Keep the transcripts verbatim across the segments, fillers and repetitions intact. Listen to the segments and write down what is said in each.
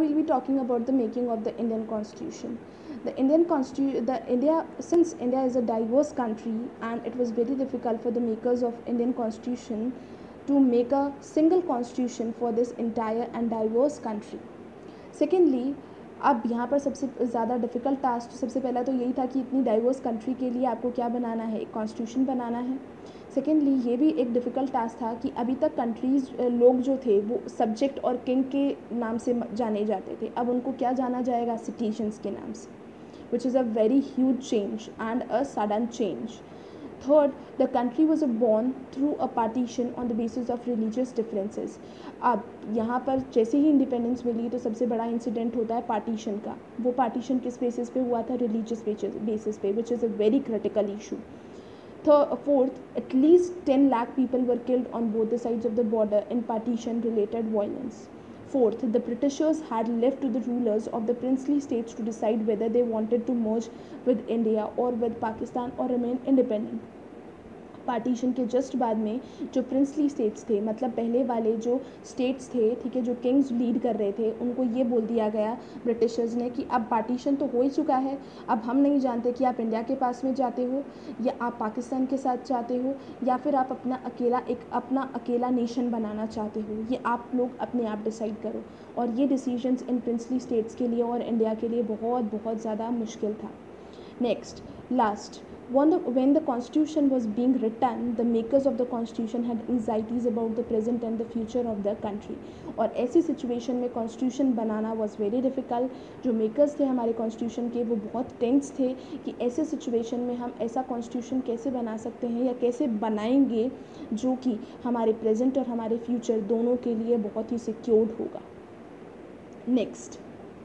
we'll be talking about the making of the Indian Constitution. The Indian Constitution, the India, since India is a diverse country, and it was very difficult for the makers of Indian Constitution to make a single constitution for this entire and diverse country. Secondly, अब यहाँ पर सबसे ज़्यादा difficult task सबसे पहला तो यही था कि इतनी डाइवर्स कंट्री के लिए आपको क्या बनाना है, एक कॉन्स्टिट्यूशन बनाना है. सेकेंडली ये भी एक डिफ़िकल्ट टास्क था कि अभी तक कंट्रीज़ लोग जो थे वो सब्जेक्ट और किंग के नाम से जाने जाते थे, अब उनको क्या जाना जाएगा, सिटीजन्स के नाम से, which is a very huge change and a sudden change. Third, the country was born through a partition on the basis of religious differences. अब यहाँ पर जैसे ही इंडिपेंडेंस मिली तो सबसे बड़ा इंसिडेंट होता है पार्टीशन का. वो पार्टीशन किस बेसिस पे हुआ था, रिलीजियस बेसिस पे, which is a very critical issue. Fourth, at least ten lakh people were killed on both the sides of the border in partition-related violence. Fourth, the Britishers had left to the rulers of the princely states to decide whether they wanted to merge with India or with Pakistan or remain independent. Partition के just बाद में जो princely states थे, मतलब पहले वाले जो states थे, ठीक है, जो किंग्स लीड कर रहे थे, उनको ये बोल दिया गया ब्रिटिशर्स ने कि अब पार्टीशन तो हो ही चुका है, अब हम नहीं जानते कि आप इंडिया के पास में जाते हो या आप पाकिस्तान के साथ जाते हो या फिर आप अपना अकेला एक अपना अकेला नेशन बनाना चाहते हो, ये आप लोग अपने आप डिसाइड करो. और ये डिसीजंस इन प्रिंसली स्टेट्स के लिए और इंडिया के लिए बहुत बहुत ज़्यादा मुश्किल था. Next, last, When the, when the constitution was being written, the makers of the constitution had anxieties about the present and the future of the country. और ऐसी सिचुएशन में कॉन्स्टिट्यूशन बनाना was very difficult. जो makers थे हमारे constitution के वो बहुत टेंस थे कि ऐसे सिचुएशन में हम ऐसा कॉन्स्टिट्यूशन कैसे बना सकते हैं या कैसे बनाएंगे जो कि हमारे प्रेजेंट और हमारे फ्यूचर दोनों के लिए बहुत ही सिक्योर्ड होगा. नेक्स्ट,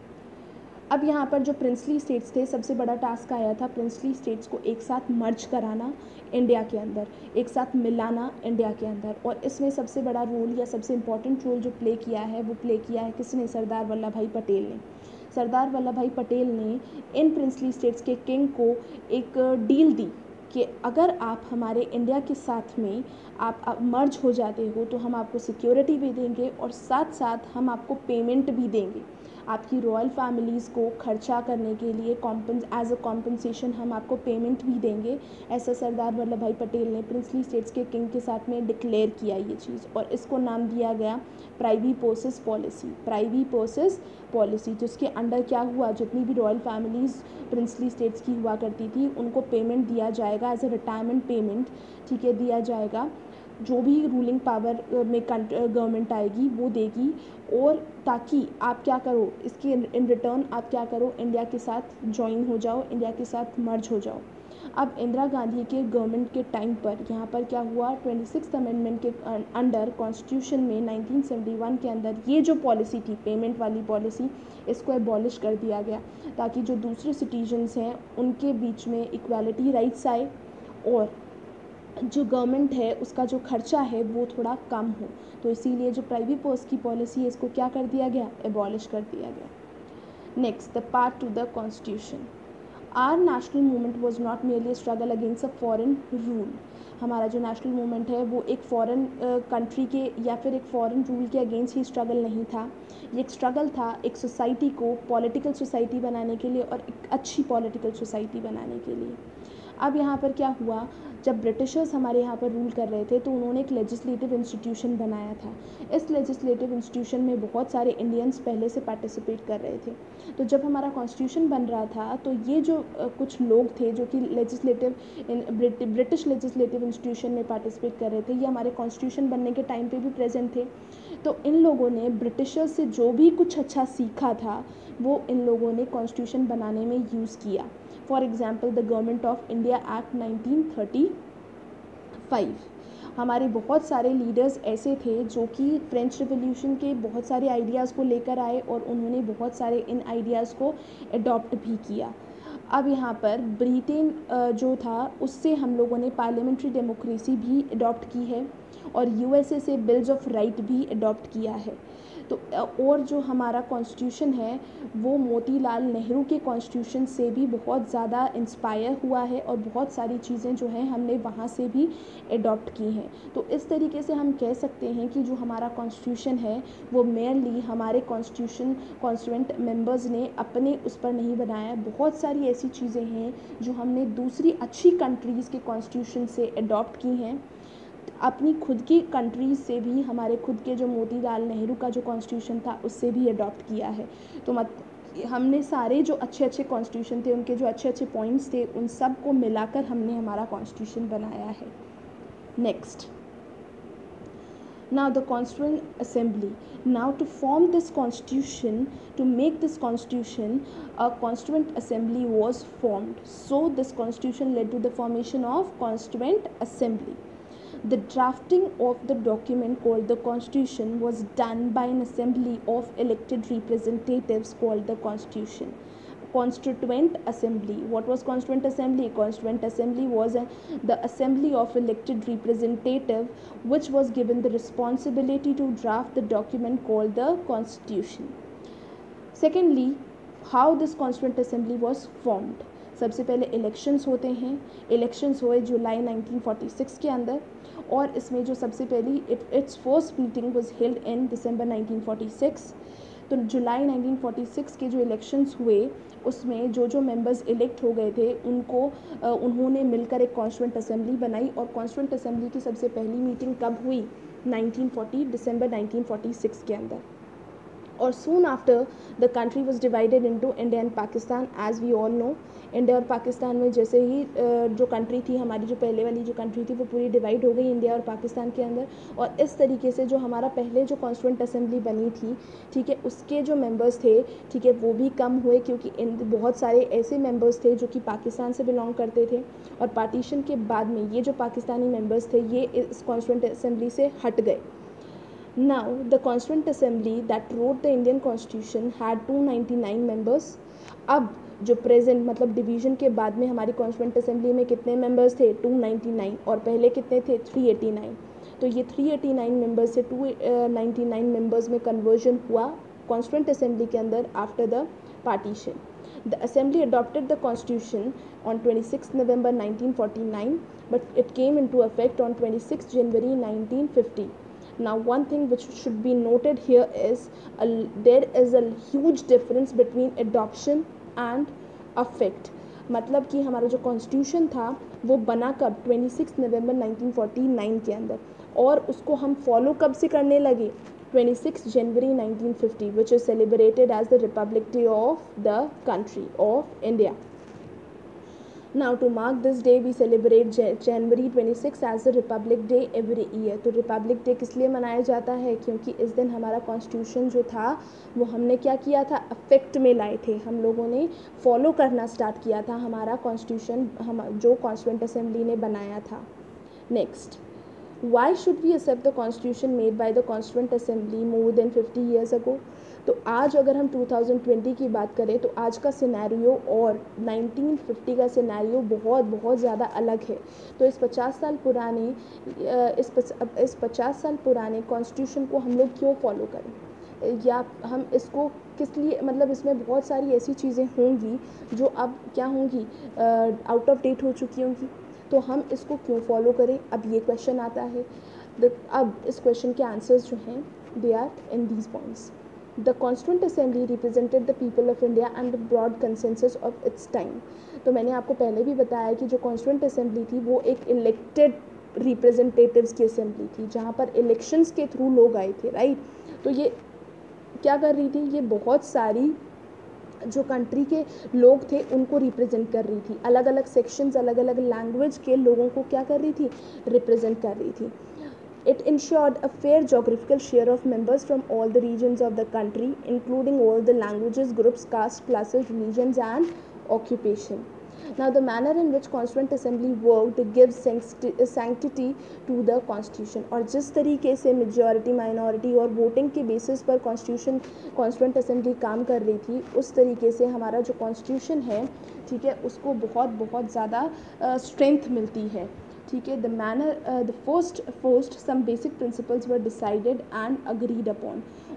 अब यहाँ पर जो प्रिंसली स्टेट्स थे, सबसे बड़ा टास्क आया था प्रिंसली स्टेट्स को एक साथ मर्ज कराना इंडिया के अंदर, एक साथ मिलाना इंडिया के अंदर. और इसमें सबसे बड़ा रोल या सबसे इम्पॉर्टेंट रोल जो प्ले किया है वो प्ले किया है किसने, सरदार वल्लभ भाई पटेल ने. सरदार वल्लभ भाई पटेल ने इन प्रिंसली स्टेट्स के किंग को एक डील दी कि अगर आप हमारे इंडिया के साथ में आप, आप मर्ज हो जाते हो तो हम आपको सिक्योरिटी भी देंगे और साथ साथ हम आपको पेमेंट भी देंगे. आपकी रॉयल फैमिलीज़ को खर्चा करने के लिए कॉम्पन एज अ कॉम्पनसेशन हम आपको पेमेंट भी देंगे. ऐसा सरदार वल्लभ भाई पटेल ने प्रिंसली स्टेट्स के किंग के साथ में डिक्लेयर किया ये चीज़, और इसको नाम दिया गया privy purses policy. Privy purses policy जिसके अंडर क्या हुआ, जितनी भी रॉयल फैमिलीज़ प्रिंसली स्टेट्स की हुआ करती थी उनको पेमेंट दिया जाएगा एज अ रिटायरमेंट पेमेंट, ठीक है, दिया जाएगा. जो भी रूलिंग पावर में गवर्नमेंट आएगी वो देगी, और ताकि आप क्या करो, इसके इन रिटर्न आप क्या करो, इंडिया के साथ ज्वाइन हो जाओ, इंडिया के साथ मर्ज हो जाओ. अब इंदिरा गांधी के गवर्नमेंट के टाइम पर यहाँ पर क्या हुआ, ट्वेंटी सिक्स अमेंडमेंट के अंडर कॉन्स्टिट्यूशन में नाइनटीन सेवेंटी वन के अंदर ये जो पॉलिसी थी पेमेंट वाली पॉलिसी, इसको एबॉलिश कर दिया गया ताकि जो दूसरे सिटीजन्स हैं उनके बीच में इक्वालिटी राइट्स आए और जो गवर्नमेंट है उसका जो खर्चा है वो थोड़ा कम हो. तो इसीलिए जो प्राइवेट पोस्ट की पॉलिसी है इसको क्या कर दिया गया, एबॉलिश कर दिया गया. Next, the path to the constitution. Our national movement was not merely struggle against a foreign rule. हमारा जो नेशनल मूवमेंट है वो एक फॉरेन कंट्री के या फिर एक फॉरेन रूल के अगेंस्ट ही स्ट्रगल नहीं था. ये एक स्ट्रगल था एक सोसाइटी को पॉलिटिकल सोसाइटी बनाने के लिए और एक अच्छी पॉलिटिकल सोसाइटी बनाने के लिए. अब यहाँ पर क्या हुआ, जब ब्रिटिशर्स हमारे यहाँ पर रूल कर रहे थे तो उन्होंने एक लेजिस्लेटिव इंस्टीट्यूशन बनाया था. इस लेजिस्लेटिव इंस्टीट्यूशन में बहुत सारे इंडियंस पहले से पार्टिसिपेट कर रहे थे. तो जब हमारा कॉन्स्टिट्यूशन बन रहा था तो ये जो कुछ लोग थे जो कि लेजिस्लेटिव ब्रिटिश लेजिस्लेटिव इंस्टीट्यूशन में पार्टिसिपेट कर रहे थे, ये हमारे कॉन्स्टिट्यूशन बनने के टाइम पे भी प्रेजेंट थे. तो इन लोगों ने ब्रिटिशर्स से जो भी कुछ अच्छा सीखा था वो इन लोगों ने कॉन्स्टिट्यूशन बनाने में यूज़ किया. For example the Government of India Act nineteen thirty five. हमारे बहुत सारे लीडर्स ऐसे थे जो कि फ्रेंच रिवॉल्यूशन के बहुत सारे आइडियाज़ को लेकर आए और उन्होंने बहुत सारे इन आइडियाज़ को अडॉप्ट भी किया. अब यहाँ पर ब्रिटेन जो था उससे हम लोगों ने पार्लियामेंट्री डेमोक्रेसी भी अडॉप्ट की है और यूएसए से बिल्स ऑफ राइट भी अडॉप्ट किया है. तो और जो हमारा कॉन्स्टिट्यूशन है वो मोतीलाल नेहरू के कॉन्स्टिट्यूशन से भी बहुत ज़्यादा इंस्पायर हुआ है और बहुत सारी चीज़ें जो हैं हमने वहाँ से भी एडॉप्ट की हैं। तो इस तरीके से हम कह सकते हैं कि जो हमारा कॉन्स्टिट्यूशन है वो मेनली हमारे कॉन्स्टिट्यूशन कॉन्स्टिट्यूएंट मेंबर्स ने अपने उस पर नहीं बनाया। बहुत सारी ऐसी चीज़ें हैं जो हमने दूसरी अच्छी कंट्रीज़ के कॉन्स्टिट्यूशन से एडॉप्ट की हैं, अपनी खुद की कंट्रीज से भी, हमारे खुद के जो मोतीलाल नेहरू का जो कॉन्स्टिट्यूशन था उससे भी अडॉप्ट किया है। तो मत हमने सारे जो अच्छे अच्छे कॉन्स्टिट्यूशन थे, उनके जो अच्छे अच्छे पॉइंट्स थे, उन सब को मिलाकर हमने हमारा कॉन्स्टिट्यूशन बनाया है। Next, now the constituent assembly, now to form this constitution, to make this constitution, a constituent assembly was formed. So this constitution led to the formation of constituent assembly. The drafting of the document called the constitution was done by an assembly of elected representatives called the constitution. Constituent assembly. What was constituent assembly? Constituent assembly was a, the assembly of elected representative which was given the responsibility to draft the document called the constitution. Secondly, how this constituent assembly was formed. सबसे पहले elections होते हैं। Elections हुए जुलाई nineteen forty six के अंदर, और इसमें जो सबसे पहली its first meeting was held in December nineteen forty six. तो जुलाई नाइनटीन फोर्टी सिक्स के जो इलेक्शंस हुए उसमें जो जो मेंबर्स इलेक्ट हो गए थे उनको उन्होंने मिलकर एक कॉन्स्टिट्यूएंट असेंबली बनाई, और कॉन्स्टिट्यूएंट असेंबली की सबसे पहली मीटिंग कब हुई? नाइनटीन फोर्टी दिसंबर नाइनटीन फोर्टी सिक्स के अंदर। और soon after the country was divided into India and Pakistan, as we all know. India और पाकिस्तान में जैसे ही जो कंट्री थी हमारी, जो पहले वाली जो कंट्री थी वो पूरी डिवाइड हो गई इंडिया और पाकिस्तान के अंदर, और इस तरीके से जो हमारा पहले जो कॉन्स्टिट्यूएंट असेंबली बनी थी, ठीक है, उसके जो मेंबर्स थे, ठीक है, वो भी कम हुए क्योंकि इन बहुत सारे ऐसे मेंबर्स थे जो कि पाकिस्तान से बिलोंग करते थे, और पार्टीशन के बाद में ये जो पाकिस्तानी मेंबर्स थे ये इस कॉन्स्टिट्यूएंट असेंबली से हट गए। Now, the Constituent Assembly that wrote the Indian Constitution had two hundred ninety-nine members. अब जो प्रेजेंट मतलब डिवीज़न के बाद में हमारी कॉन्स्टिट्यूएंट असेंबली में कितने मेंबर्स थे? टू नाइन्टी नाइन, और पहले कितने थे? Three eighty nine. तो ये थ्री एटी नाइन मेंबर्स से टू नाइन्टी नाइन मेंबर्स में कन्वर्जन हुआ कॉन्स्टिट्यूएंट असेंबली के अंदर after the partition. The assembly adopted the constitution on twenty-sixth November nineteen forty-nine, but it came into effect on twenty-sixth January nineteen fifty. Now, one thing which should be noted here is a, there is a huge difference between adoption and effect. मतलब कि हमारा जो constitution था वो बना कब? छब्बीस नवंबर nineteen forty nine के अंदर, और उसको हम फॉलो कब से करने लगे? twenty-sixth January nineteen fifty, which is celebrated as the Republic Day of the country of India. Now, to mark this day, we celebrate January twenty-sixth as the Republic Day every year. तो Republic Day किस लिए मनाया जाता है? क्योंकि इस दिन हमारा कॉन्स्टिट्यूशन जो था वो हमने क्या किया था? अफेक्ट में लाए थे, हम लोगों ने फॉलो करना स्टार्ट किया था हमारा कॉन्स्टिट्यूशन, हम जो कॉन्स्टिट्यूएंट असेंबली ने बनाया था। Next, why should we accept the constitution made by the constituent assembly more than fifty years ago? तो आज अगर हम टू थाउजेंड ट्वेंटी की बात करें तो आज का सिनेरियो और नाइनटीन फिफ्टी का सिनेरियो बहुत बहुत ज़्यादा अलग है। तो इस पचास साल पुराने इस इस पचास साल पुराने कॉन्स्टिट्यूशन को हम लोग क्यों फॉलो करें, या हम इसको किस लिए, मतलब इसमें बहुत सारी ऐसी चीज़ें होंगी जो अब क्या होंगी, आउट ऑफ डेट हो चुकी होंगी, तो हम इसको क्यों फॉलो करें? अब ये क्वेश्चन आता है। अब इस क्वेश्चन के आंसर्स जो हैं they are in these points. The Constituent Assembly represented the people of India and the broad consensus of its time. तो मैंने आपको पहले भी बताया कि जो Constituent Assembly थी वो एक इलेक्टेड रिप्रेजेंटेटिव्स की असेंबली थी जहाँ पर इलेक्शंस के थ्रू लोग आए थे, राइट। तो ये क्या कर रही थी? ये बहुत सारी जो कंट्री के लोग थे उनको रिप्रेजेंट कर रही थी, अलग अलग सेक्शंस, अलग अलग लैंग्वेज के लोगों को क्या कर रही थी? रिप्रेजेंट कर रही थी। It ensured a fair geographical share of members from all the regions of the country, including all the languages, groups, caste, classes, religions, and occupation. Now, the manner in which Constituent Assembly worked gives sanctity to the Constitution. और जिस तरीके से majority, minority और voting के basis पर Constitution, Constituent Assembly काम कर रही थी, उस तरीके से हमारा जो Constitution है, ठीक है, उसको बहुत बहुत ज़्यादा strength मिलती है, ठीक है। The manner the first first some basic principles were decided and agreed upon,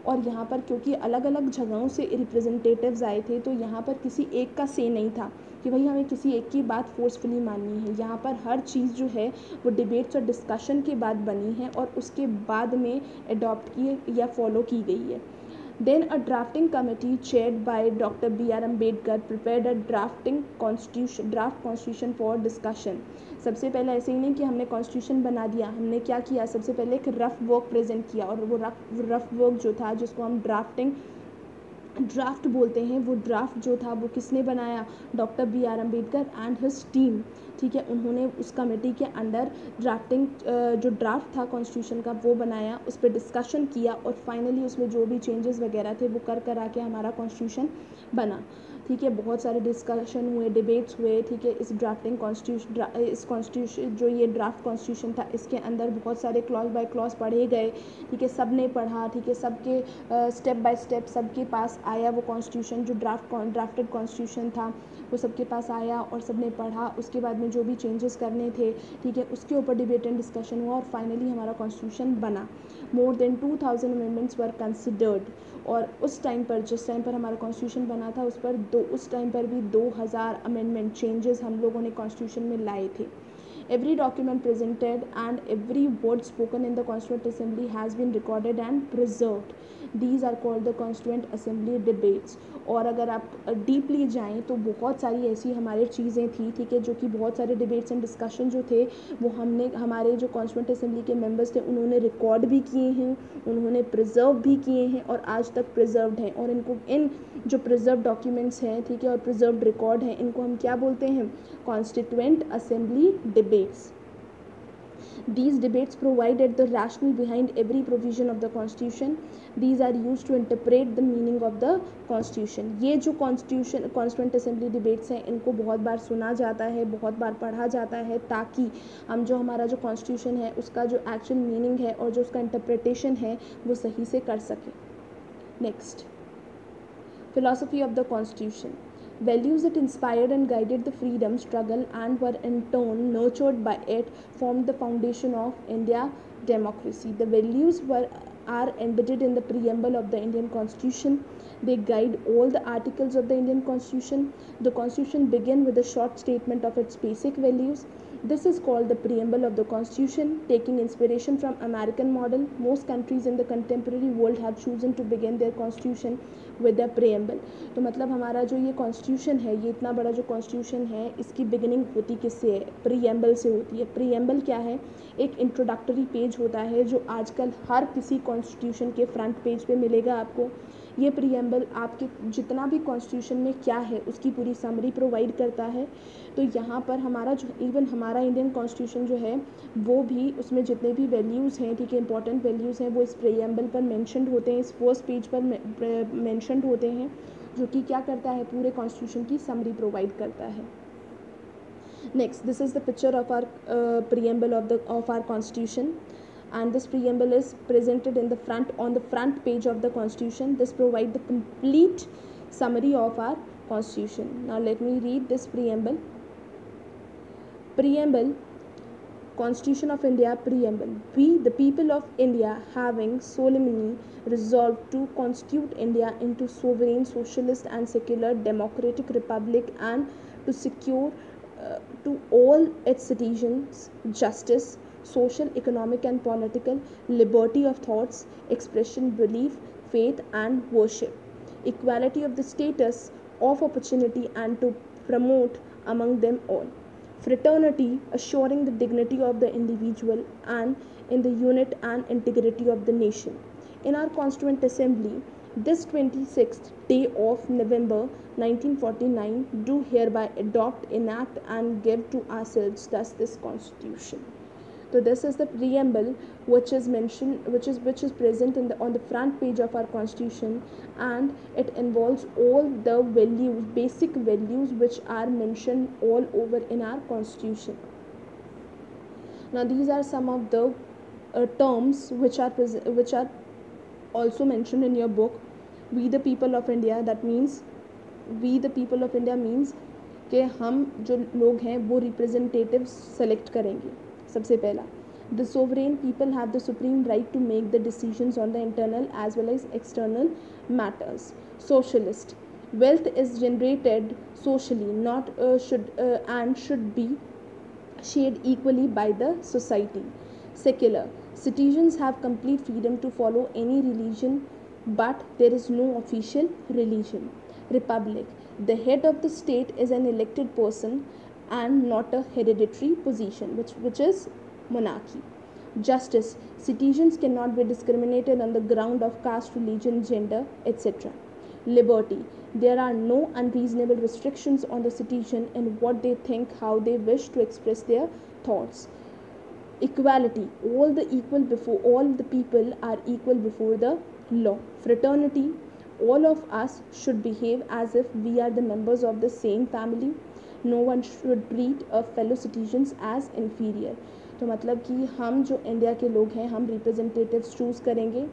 और यहाँ पर क्योंकि अलग अलग जगहों से रिप्रेजेंटेटिव्स आए थे तो यहाँ पर किसी एक का से नहीं था कि भाई हमें किसी एक की बात फोर्सफुली माननी है। यहाँ पर हर चीज़ जो है वो डिबेट्स और डिस्कशन के बाद बनी है और उसके बाद में अडॉप्ट की या फॉलो की गई है। Then a drafting committee chaired by Doctor B R Ambedkar prepared a drafting constitution draft constitution for discussion. सबसे पहले ऐसे ही नहीं कि हमने कॉन्स्टिट्यूशन बना दिया, हमने क्या किया, सबसे पहले एक रफ वर्क प्रेजेंट किया और वो रफ रफ वर्क जो था जिसको हम ड्राफ्टिंग ड्राफ्ट बोलते हैं, वो ड्राफ्ट जो था वो किसने बनाया, doctor B R Ambedkar and his team. ठीक है, उन्होंने उस कमेटी के अंडर ड्राफ्टिंग जो ड्राफ्ट था कॉन्स्टिट्यूशन का वो बनाया, उस पर डिस्कशन किया और फाइनली उसमें जो भी चेंजेस वगैरह थे वो कर करा के हमारा कॉन्स्टिट्यूशन बना। ठीक है, बहुत सारे डिस्कशन हुए, डिबेट्स हुए। ठीक है, इस ड्राफ्टिंग कॉन्स्टिट्यूशन इस कॉन्स्टिट्यूशन जो ये ड्राफ्ट कॉन्स्टिट्यूशन था इसके अंदर बहुत सारे क्लॉज बाय क्लॉज पढ़े गए। ठीक है, सब ने पढ़ा। ठीक है, सबके स्टेप बाय स्टेप सबके पास आया वो कॉन्स्टिट्यूशन, जो ड्राफ्ट ड्राफ्टेड कॉन्स्टिट्यूशन था वो सबके पास आया और सब ने पढ़ा। उसके बाद में जो भी चेंजेस करने थे, ठीक है, उसके ऊपर डिबेट एंड डिस्कशन हुआ और फाइनली हमारा कॉन्स्टिट्यूशन बना। More than two thousand amendments were considered और उस टाइम पर जिस टाइम पर हमारा कॉन्स्टिट्यूशन बना था उस पर दो उस टाइम पर भी दो हज़ार अमेंडमेंट चेंजेस हम लोगों ने कॉन्स्टिट्यूशन में लाए थे। Every document presented and every word spoken in the Constituent Assembly has been recorded and preserved. These are called the Constituent Assembly debates. और अगर आप डीपली जाएं तो बहुत सारी ऐसी हमारी चीज़ें थी, ठीक है, जो कि बहुत सारे डिबेट्स एंड डिस्कशन जो थे वो हमने हमारे जो कॉन्स्टिट्यूंट असेंबली के मेंबर्स थे उन्होंने रिकॉर्ड भी किए हैं, उन्होंने प्रिजर्व भी किए हैं और आज तक प्रिजर्व्ड हैं। और इनको इन जो प्रिजर्व डॉक्यूमेंट्स हैं, ठीक है, और प्रिजर्व्ड रिकॉर्ड हैं, इनको हम क्या बोलते हैं, constituent assembly debates. These debates provided the rationale behind every provision of the Constitution. These are used to interpret the meaning of the Constitution. ये जो Constitution Constituent Assembly debates हैं इनको बहुत बार सुना जाता है, बहुत बार पढ़ा जाता है ताकि हम जो हमारा जो Constitution है उसका जो actual meaning है और जो उसका interpretation है वो सही से कर सके। Next, philosophy of the Constitution. Values that inspired and guided the freedom struggle and were in turn nurtured by it formed the foundation of India democracy. The values were are embedded in the preamble of the Indian Constitution. They guide all the articles of the Indian Constitution. The Constitution begins with a short statement of its basic values. This is called the preamble of the Constitution. Taking inspiration from American model, most countries in the contemporary world have chosen to begin their constitution with the preamble. तो मतलब हमारा जो ये constitution है, ये इतना बड़ा जो कॉन्स्टिट्यूशन है, इसकी बिगिनिंग होती किससे है, प्रीएम्बल से होती है। प्रीएम्बल क्या है, एक इंट्रोडक्टरी पेज होता है जो आजकल हर किसी कॉन्स्टिट्यूशन के फ्रंट पेज पे मिलेगा आपको। ये प्रीएम्बल आपके जितना भी कॉन्स्टिट्यूशन में क्या है उसकी पूरी समरी प्रोवाइड करता है। तो यहाँ पर हमारा जो इवन हमारा इंडियन कॉन्स्टिट्यूशन जो है वो भी उसमें जितने भी वैल्यूज़ हैं, ठीक है, इंपॉर्टेंट वैल्यूज़ हैं वो इस प्रीएम्बल पर मेंशन्ड होते हैं, इस फर्स्ट पेज पर मेंशन्ड होते हैं, जो कि क्या करता है, पूरे कॉन्स्टिट्यूशन की समरी प्रोवाइड करता है। Next, this is the picture of our preamble of the of our constitution and this preamble is presented in the front on the front page of the Constitution. This provides the complete summary of our Constitution. Now let me read this preamble. Preamble, Constitution of India Preamble. We, the people of India, having solemnly resolved to constitute India into sovereign, socialist and secular democratic republic and to secure uh, to all its citizens justice, social, economic and political liberty of thoughts, expression, belief, faith and worship, equality of the status of opportunity and to promote among them all, fraternity, assuring the dignity of the individual and in the unity and integrity of the nation. In our Constituent Assembly, this twenty-sixth day of November nineteen forty-nine, do hereby adopt, enact and give to ourselves thus this Constitution. So this is the preamble which is mentioned, which is which is present in the on the front page of our Constitution, and it involves all the values, basic values which are mentioned all over in our Constitution. Now these are some of the uh, terms which are which are also mentioned in your book. We the people of India, that means we the people of India means कि हम जो लोग हैं वो representative select करेंगे। सबसे पहला The sovereign people have the supreme right to make the decisions on the internal as well as external matters. Socialist. Wealth is generated socially, not uh, should uh, and should be shared equally by the society. Secular. Citizens have complete freedom to follow any religion, but there is no official religion. Republic. The head of the state is an elected person and not a hereditary position, which, which is monarchy. Justice. Citizens cannot be discriminated on the ground of caste, religion, gender, et cetera. Liberty. There are no unreasonable restrictions on the citizen in what they think, how they wish to express their thoughts. Equality. All the equal before all the people are equal before the law. Fraternity. All of us should behave as if we are the members of the same family. No one should treat a fellow citizens as inferior. तो मतलब कि हम जो India के लोग हैं, हम representatives choose करेंगे,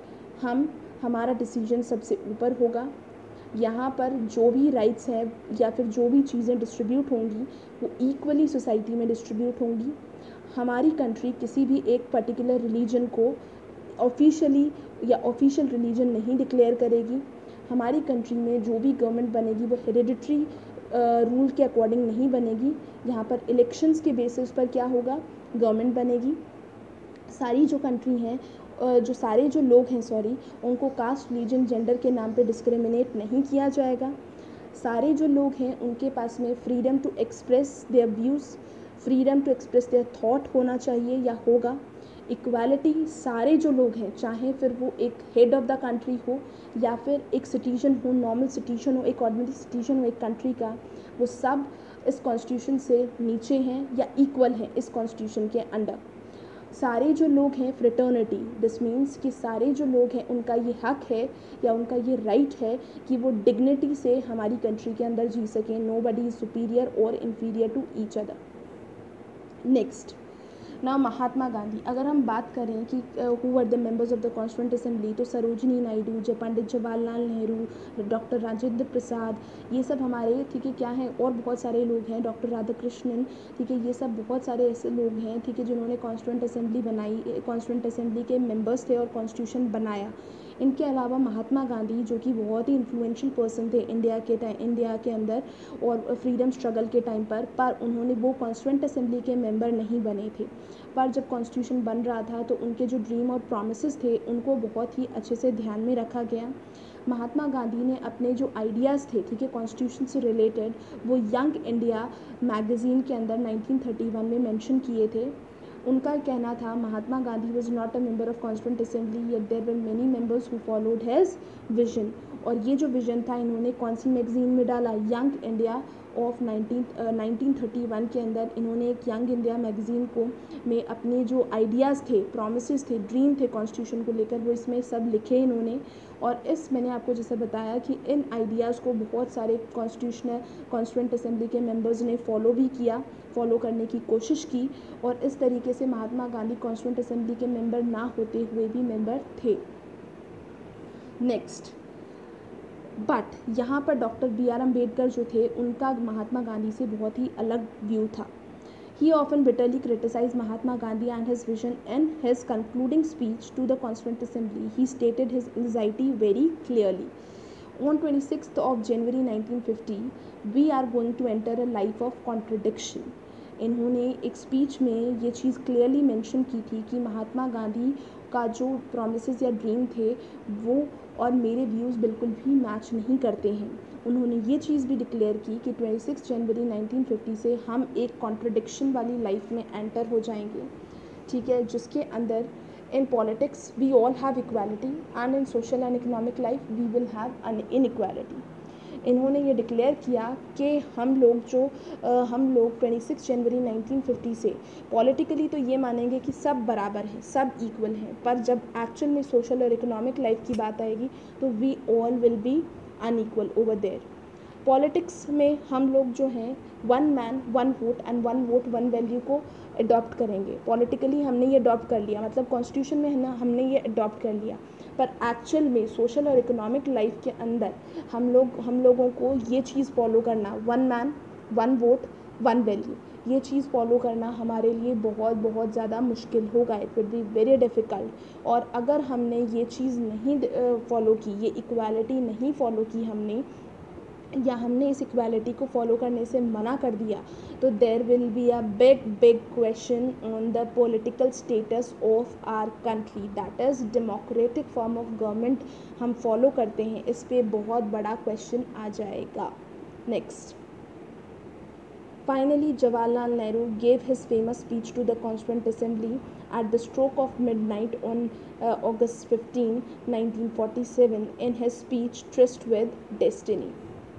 हम हमारा डिसीजन सबसे ऊपर होगा. यहाँ पर जो भी राइट्स हैं या फिर जो भी चीज़ें डिस्ट्रीब्यूट होंगी वो इक्वली सोसाइटी में डिस्ट्रीब्यूट होंगी. हमारी कंट्री किसी भी एक पर्टिकुलर रिलीजन को ऑफिशियली या ऑफिशियल रिलीजन नहीं डिक्लेयर करेगी. हमारी कंट्री में जो भी गवर्नमेंट बनेगी वो हेरिडिटरी रूल के अकॉर्डिंग नहीं बनेगी. यहाँ पर इलेक्शंस के बेसिस पर क्या होगा, गवर्नमेंट बनेगी. सारी जो कंट्री हैं, जो सारे जो लोग हैं सॉरी उनको कास्ट, रिलीजन, जेंडर के नाम पे डिस्क्रिमिनेट नहीं किया जाएगा. सारे जो लोग हैं उनके पास में freedom to express their views, freedom to express their thought होना चाहिए या होगा. इक्वालिटी. सारे जो लोग हैं, चाहे फिर वो एक हेड ऑफ द कंट्री हो या फिर एक सिटीजन हो, नॉर्मल सिटीजन हो, एक ऑर्डिनरी सिटीजन हो एक कंट्री का, वो सब इस कॉन्स्टिट्यूशन से नीचे हैं या इक्वल हैं इस कॉन्स्टिट्यूशन के अंडर. सारे जो लोग हैं फ्रेटर्निटी. दिस मीन्स कि सारे जो लोग हैं उनका ये हक है या उनका ये राइट है कि वो डिग्निटी से हमारी कंट्री के अंदर जी सकें. नो बडी इज़ सुपीरियर और inferior to each other. Next, ना महात्मा गांधी. अगर हम बात करें कि who were the members of the constituent assembly, तो सरोजिनी नायडू, जय पंडित जवाहरलाल नेहरू, डॉक्टर राजेंद्र प्रसाद, ये सब हमारे ठीक है क्या हैं, और बहुत सारे लोग हैं, डॉक्टर राधाकृष्णन, ठीक है, ये सब बहुत सारे ऐसे लोग हैं ठीक है जिन्होंने कॉन्स्टिट्यूंट असेंबली बनाई, कॉन्स्टिट्यूंट असेंबली के मेंबर्स थे और कॉन्स्टिट्यूशन बनाया. इनके अलावा महात्मा गांधी जो कि बहुत ही इन्फ्लुएंशियल पर्सन थे इंडिया के टाइम इंडिया के अंदर और फ्रीडम स्ट्रगल के टाइम पर पर उन्होंने वो कॉन्स्टिट्यूंट असेंबली के मेंबर नहीं बने थे. पर जब कॉन्स्टिट्यूशन बन रहा था तो उनके जो ड्रीम और प्रॉमिसेस थे उनको बहुत ही अच्छे से ध्यान में रखा गया. महात्मा गांधी ने अपने जो आइडियाज़ थे ठीक है कॉन्स्टिट्यूशन से रिलेटेड, वो यंग इंडिया मैगज़ीन के अंदर नाइनटीन थर्टी वन में मेंशन किए थे. उनका कहना था, Mahatma Gandhi was not a member of constituent assembly yet there were many members who followed his vision. और ये जो विजन था इन्होंने कौन सी मैगज़ीन में डाला, young India of nineteen thirty one के अंदर इन्होंने एक यंग इंडिया मैगज़ीन को में अपने जो आइडियाज़ थे, प्रॉमिसेस थे, ड्रीम थे कॉन्स्टिट्यूशन को लेकर, वो इसमें सब लिखे इन्होंने. और इस मैंने आपको जैसे बताया कि इन आइडियाज़ को बहुत सारे कॉन्स्टिट्यूशनल कॉन्स्टिट्यूंट असेंबली के मेंबर्स ने फॉलो भी किया, फॉलो करने की कोशिश की. और इस तरीके से महात्मा गांधी कॉन्स्टिट्यूंट असेंबली के मेंबर ना होते हुए भी मेंबर थे. नेक्स्ट, बट यहाँ पर डॉक्टर बी आर अम्बेडकर जो थे उनका महात्मा गांधी से बहुत ही अलग व्यू था. He often bitterly criticized Mahatma Gandhi and his vision. In his concluding speech to the Constituent Assembly, he stated his anxiety very clearly. On twenty-sixth of January nineteen fifty, we are going to enter a life of contradiction. इन्होंने एक speech में ये चीज़ clearly mention की थी कि महात्मा गांधी का जो promises या ड्रीम थे वो और मेरे व्यूज़ बिल्कुल भी मैच नहीं करते हैं. उन्होंने ये चीज़ भी डिक्लेयर की कि छब्बीस जनवरी नाइनटीन फिफ्टी से हम एक कॉन्ट्रडिक्शन वाली लाइफ में एंटर हो जाएंगे, ठीक है, जिसके अंदर in politics we all have equality and in social and economic life we will have an inequality. इन्होंने ये डिक्लेयर किया कि हम लोग जो आ, हम लोग छब्बीस जनवरी नाइनटीन फिफ्टी से पॉलिटिकली तो ये मानेंगे कि सब बराबर हैं, सब इक्वल हैं, पर जब एक्चुअल में सोशल और इकोनॉमिक लाइफ की बात आएगी तो we all will be unequal over there. Politics में हम लोग जो हैं one man one vote and one vote one value को अडॉप्ट करेंगे. पॉलिटिकली हमने ये अडॉप्ट कर लिया, मतलब कॉन्स्टिट्यूशन में है ना, हमने ये अडॉप्ट कर लिया, पर एक्चुअल में सोशल और इकोनॉमिक लाइफ के अंदर हम लोग हम लोगों को ये चीज़ फॉलो करना, one man one vote one value, ये चीज़ फॉलो करना हमारे लिए बहुत बहुत ज़्यादा मुश्किल होगा, it will be very difficult. और अगर हमने ये चीज़ नहीं फॉलो की, ये इक्वालिटी नहीं फॉलो की हमने, या हमने इस इक्वालिटी को फॉलो करने से मना कर दिया, तो there will be a big big question on the political status of our country, that is democratic form of government हम फॉलो करते हैं, इस पे बहुत बड़ा क्वेश्चन आ जाएगा। Next, Finally, Jawaharlal Nehru gave his famous speech to the Constituent Assembly at the stroke of midnight on uh, August fifteenth, nineteen forty-seven, in his speech Tryst with Destiny.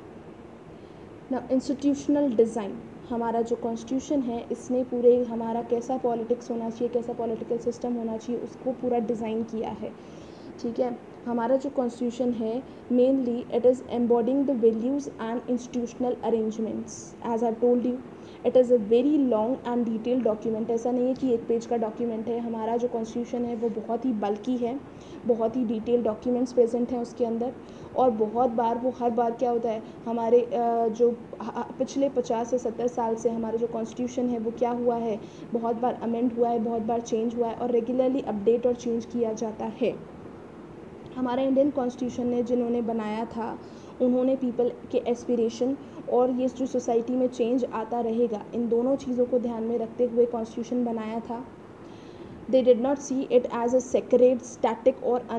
Now, institutional design, हमारा जो constitution है इसने पूरे हमारा कैसा politics होना चाहिए, कैसा पॉलिटिकल सिस्टम होना चाहिए, उसको पूरा डिज़ाइन किया है। ठीक है, हमारा जो कॉन्स्टिट्यूशन है mainly it is embodying the values and institutional arrangements. As I told you, it is a very long and detailed document. ऐसा नहीं है कि एक पेज का डॉक्यूमेंट है, हमारा जो कॉन्स्टिट्यूशन है वो बहुत ही बल्कि है, बहुत ही डिटेल्ड डॉक्यूमेंट्स प्रेजेंट हैं उसके अंदर। और बहुत बार वो हर बार क्या होता है, हमारे जो पिछले पचास से सत्तर साल से हमारा जो कॉन्स्टिट्यूशन है वो क्या हुआ है, बहुत बार अमेंड हुआ है, बहुत बार चेंज हुआ है और रेगुलरली अपडेट और चेंज किया जाता है। हमारा इंडियन कॉन्स्टिट्यूशन ने जिन्होंने बनाया था उन्होंने पीपल के एस्पिरेशन और ये जो सोसाइटी में चेंज आता रहेगा, इन दोनों चीज़ों को ध्यान में रखते हुए कॉन्स्टिट्यूशन बनाया था। They did not see it as a sacred, static और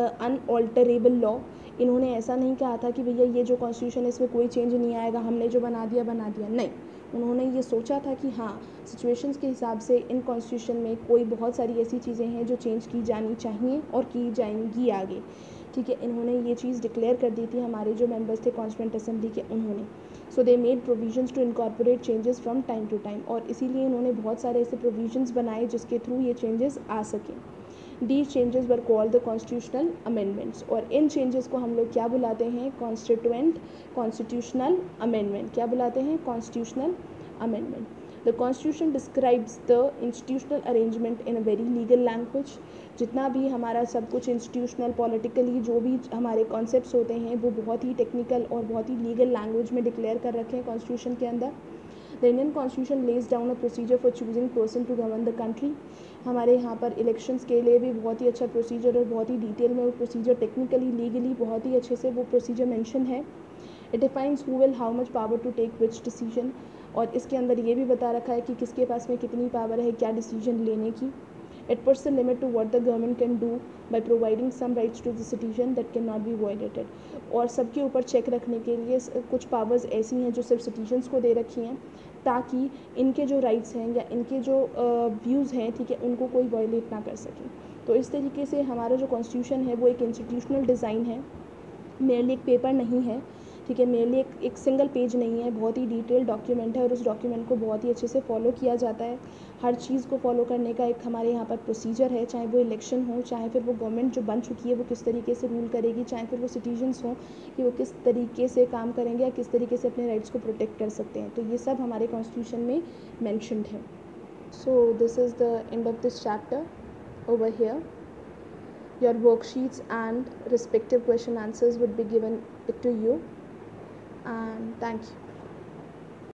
अनऑल्टरेबल लॉ। इन्होंने ऐसा नहीं कहा था कि भैया ये जो कॉन्स्टिट्यूशन है इसमें कोई चेंज नहीं आएगा, हमने जो बना दिया बना दिया, नहीं। उन्होंने ये सोचा था कि हाँ, सिचुएशंस के हिसाब से इन कॉन्स्टिट्यूशन में कोई बहुत सारी ऐसी चीज़ें हैं जो चेंज की जानी चाहिए और की जाएंगी आगे। ठीक है, इन्होंने ये चीज़ डिक्लेयर कर दी थी, हमारे जो मेंबर्स थे कॉन्स्टिट्यूएंट असेंबली के, उन्होंने। So they made provisions to incorporate changes from time to time, और इसीलिए इन्होंने बहुत सारे ऐसे प्रोविजंस बनाए जिसके थ्रू ये चेंजेस आ सकें। These changes were called the constitutional amendments, और इन चेंजेस को हम लोग क्या बुलाते हैं, कॉन्स्टिट्यूएंट कॉन्स्टिट्यूशनल अमेंडमेंट। क्या बुलाते हैं, constitutional amendment. The constitution describes the institutional arrangement in a very legal language. जितना भी हमारा सब कुछ इंस्टीट्यूशनल पॉलिटिकली जो भी हमारे कॉन्सेप्ट्स होते हैं वो बहुत ही टेक्निकल और बहुत ही लीगल लैंग्वेज में डिक्लेयर कर रखे हैं कॉन्स्टिट्यूशन के अंदर। The Indian constitution lays down a procedure for choosing person to govern the country. हमारे यहाँ पर इलेक्शंस के लिए भी बहुत ही अच्छा प्रोसीजर और बहुत ही डिटेल में वो प्रोसीजर टेक्निकली लीगली बहुत ही अच्छे से वो प्रोसीजर मेंशन है। It defines who will how much power to take which decision, और इसके अंदर ये भी बता रखा है कि किसके पास में कितनी पावर है क्या डिसीजन लेने की। It puts a limit to what the government can do by providing some rights to the citizen that can not be violated. और सबके ऊपर चेक रखने के लिए कुछ पावर्स ऐसी हैं जो सिर्फ सिटीजन्स को दे रखी हैं, ताकि इनके जो राइट्स हैं या इनके जो व्यूज़ हैं, ठीक है, उनको कोई वायलेट ना कर सके। तो इस तरीके से हमारा जो कॉन्स्टिट्यूशन है वो एक इंस्टीट्यूशनल डिज़ाइन है, मेरली एक पेपर नहीं है। ठीक है, मेरली एक एक सिंगल पेज नहीं है, बहुत ही डिटेल डॉक्यूमेंट है और उस डॉक्यूमेंट को बहुत ही अच्छे से फॉलो किया जाता है। हर चीज़ को फॉलो करने का एक हमारे यहाँ पर प्रोसीजर है, चाहे वो इलेक्शन हो, चाहे फिर वो गवर्नमेंट जो बन चुकी है वो किस तरीके से रूल करेगी, चाहे फिर वो सिटीजन्स हों कि वो किस तरीके से काम करेंगे या किस तरीके से अपने राइट्स को प्रोटेक्ट कर सकते हैं। तो ये सब हमारे कॉन्स्टिट्यूशन में मैंशनड है। So this is the end of this chapter over here. Your worksheets and respective question answers would be given to you, and thank you.